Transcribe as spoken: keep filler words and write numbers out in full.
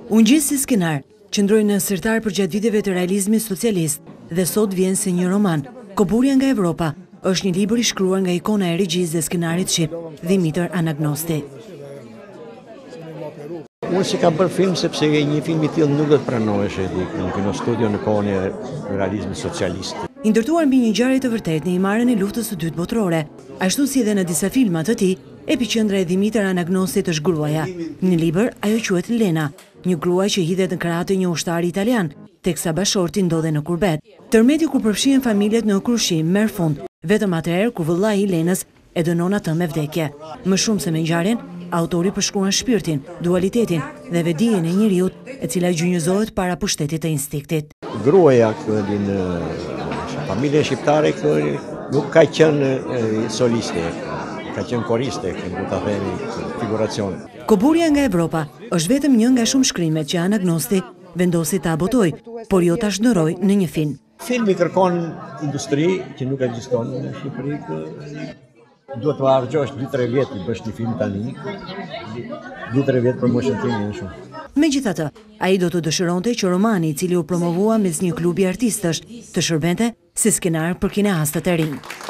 Unë gjithë si skenar, qëndroj në sirtar për gjatë viteve të realizmi socialist dhe sot vjen si një roman. Koburja nga Evropa është një libër i shkruar nga ikona e regjisë dhe skenarit shqip, Dimitër Anagnosti. Unë si kam bërë film sepse një film i tillë nuk do të pranoheshe në kino studio në kohën e realizmit socialist. I ndërtuar mbi një ngjarje të vërtetë në imarrjen e luftës së dytë botërore, ashtu si edhe në disa filma të tij, epiqendra e Dimitër Anagnostit është gruaja. Në libër ajo quhet Lena, një gruaj që hidhet në krah të një ushtari italian, teksa bashorti ndodhe në kurbet. Tërmeti ku përfshihen familjet në krushim merr fund, vetëm atëherë kur vëllai i Lenës e dënon atë me vdekje. Më shumë se me ngjarjen, autori përshkruan shpirtin, dualitetin dhe vedijen e njeriu e cila gjynjëzohet para pushtetit të instiktit. Gruaja këtu në familjen shqiptare këtu nuk ka qenë soliste, ka qenë koriste, do ta themi figuracion. Koburja nga Evropa është vetëm një nga shumë shkrimet që Anagnosti vendosi ta botoj, por jo ta shndërroj në një film. Filmi kërkon industri që nuk ekziston në Shqipëri. Duhet të harxhosh dy tre vjet të bësh një film tani. dy tre vjet për moshën time është shumë. Megjithatë, ai do të dëshironte që romani i cili u promovua mes një klubi artistësh të shërbente si skenar për kineastët e rinj.